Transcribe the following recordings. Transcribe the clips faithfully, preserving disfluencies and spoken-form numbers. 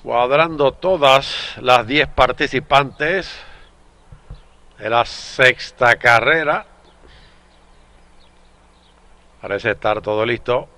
Cuadrando todas las diez participantes de la sexta carrera. Parece estar todo listo.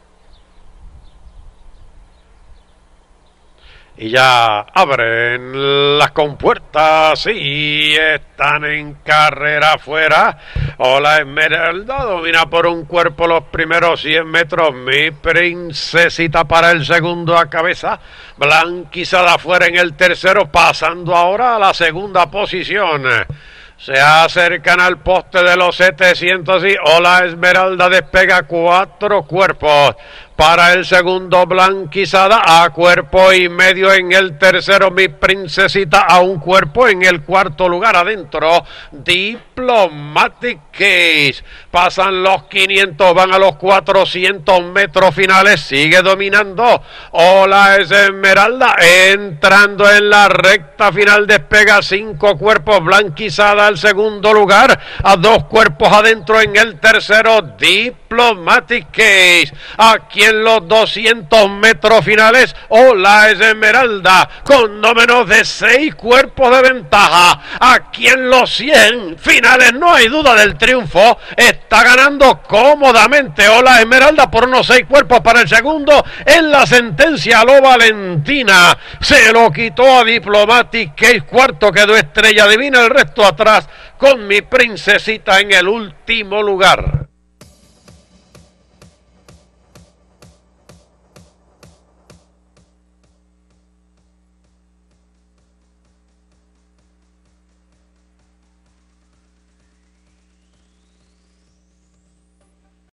Y ya abren las compuertas y están en carrera afuera. Hola Esmeralda, domina por un cuerpo los primeros cien metros. Mi Princesita para el segundo a cabeza. Blanquizada fuera en el tercero, pasando ahora a la segunda posición. Se acercan al poste de los setecientos y Hola Esmeralda despega cuatro cuerpos. Para el segundo, Blanquizada a cuerpo y medio en el tercero. Mi Princesita a un cuerpo en el cuarto lugar. Adentro, Diplomatic Case. Pasan los quinientos, van a los cuatrocientos metros finales. Sigue dominando Hola Esmeralda, entrando en la recta final. Despega cinco cuerpos. Blanquizada al segundo lugar, a dos cuerpos adentro en el tercero, Diplomatic Case. Aquí en los doscientos metros finales, Hola Esmeralda con no menos de seis cuerpos de ventaja. Aquí en los cien finales no hay duda del triunfo. Está ganando cómodamente Hola Esmeralda por unos seis cuerpos para el segundo. En la sentencia lo Valentina se lo quitó a Diplomatic Case. Cuarto quedó Estrella Divina, el resto atrás con Mi Princesita en el último lugar.